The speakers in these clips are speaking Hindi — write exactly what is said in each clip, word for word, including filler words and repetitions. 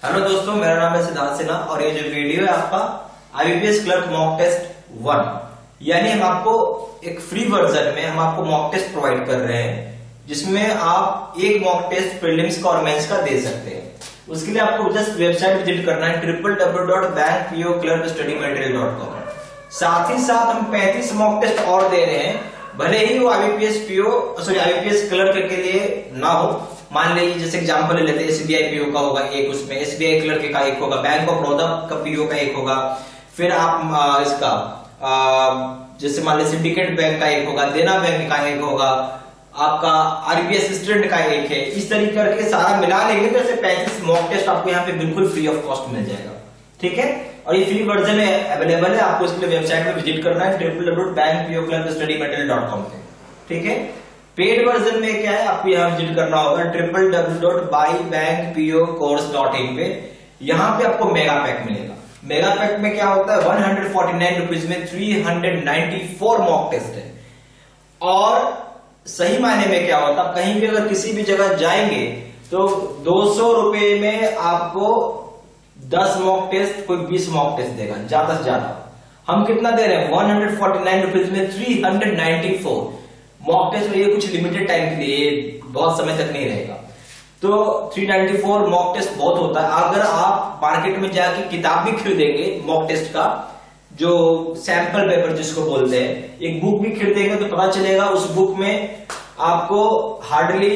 हेलो दोस्तों, मेरा नाम है सिद्धार्थ सिन्हा और ये जो वीडियो है आपका IBPS clerk mock test one, यानी हम आपको एक फ्री वर्जन में हम आपको मॉक टेस्ट प्रोवाइड कर रहे हैं जिसमें आप एक मॉक टेस्ट प्रीलिम्स का और मेंस का दे सकते हैं। उसके लिए आपको जस्ट वेबसाइट विजिट करना है triple W dot bank PO clerk study material dot com. साथ ही साथ हम पैंतीस मॉक टेस्ट और दे रहे हैं, भले ही वो IBPS PO sorry IBPS clerk के लिए ना हो। मान लीजिए जैसे एग्जांपल ले लेते हैं, एसबीआई पीओ का होगा एक, उसमें एसबीआई क्लर्क का एक होगा, बैंक ऑफ बड़ौदा का पीओ का एक होगा, फिर आप आ, इसका आ, जैसे मान लीजिए सिंडिकेट बैंक का एक होगा, देना बैंक का एक होगा, आपका आरबीआई असिस्टेंट का एक है। इस तरीके करके सारा मिला लेंगे तो ऐसे पैंतीस मॉक टेस्ट आपको यहाँ पे बिल्कुल फ्री ऑफ कॉस्ट मिल जाएगा। ठीक है, और ये फ्री वर्जन में अवेलेबल है, आपको इसके लिए वेबसाइट में विजिट करना है triple W dot bank PO clerk study material dot com पे। ठीक है, पेड वर्जन में क्या है, आपको यहाँ विजिट करना होगा triple W dot by bank PO course dot in पे। यहाँ पे आपको मेगा पैक मिलेगा। मेगा पैक में क्या होता है, one hundred forty nine rupees में three hundred ninety four mock test है। और सही मायने में क्या होता है, आप कहीं भी अगर किसी भी जगह जाएंगे तो दो सौ रुपए में आपको दस मॉक टेस्ट, कोई बीस मॉक टेस्ट देगा ज्यादा से ज्यादा। हम कितना दे रहे हैं, one hundred forty nine rupees में three hundred ninety four mock test. ये कुछ लिमिटेड टाइम के लिए, बहुत समय तक नहीं रहेगा। तो तीन सौ चौरानवे मॉक टेस्ट बहुत होता है। अगर आप मार्केट में जाके किताब भी खरीदेंगे मॉक टेस्ट का, जो सैंपल पेपर जिसको बोलते हैं, एक बुक भी खरीदेंगे तो पता चलेगा उस बुक में आपको हार्डली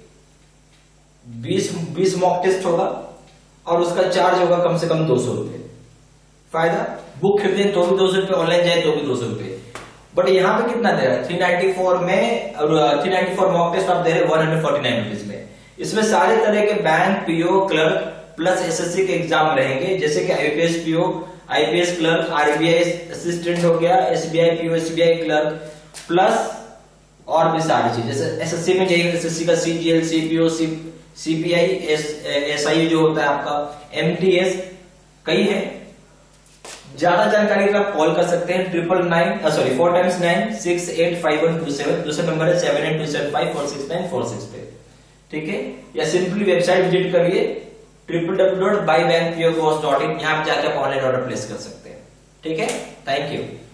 बीस बीस मॉक टेस्ट होगा और उसका चार्ज होगा कम से कम दो सौ रुपए। फायदा, बुक खरीदें तो भी दो सौ रुपए, ऑनलाइन जाए तो भी दो सौ रुपए। बट यहाँ पे कितना दे रहा है, तीन सौ चौरानवे में, और तीन सौ चौरानवे मॉक टेस्ट आप दे रहे हैं one hundred forty nine rupees में। इसमें सारे तरह के bank PO clerk plus SSC के एग्जाम रहेंगे, जैसे कि IPS PO, IPS clerk, RBI assistant हो गया, SBI PO, SBI clerk, plus और भी सारी चीज। जैसे एसएससी में जाइए, एसएससी का सीजीएल, सीपीओ, सीपीआई, एसआई जो होता है आपका, एमटीएस, कई है। ज्यादा जानकारी के लिए आप कॉल कर सकते हैं triple nine sorry four times nine six eight five one two seven. दूसरा नंबर है seven eight two seven five four six nine four six पे। ठीक है, या सिंपली वेबसाइट विजिट करिए triple W dot by bank PO course dot in. यहाँ पे जाकर आप ऑनलाइन ऑर्डर प्लेस कर सकते हैं। ठीक है, थैंक यू।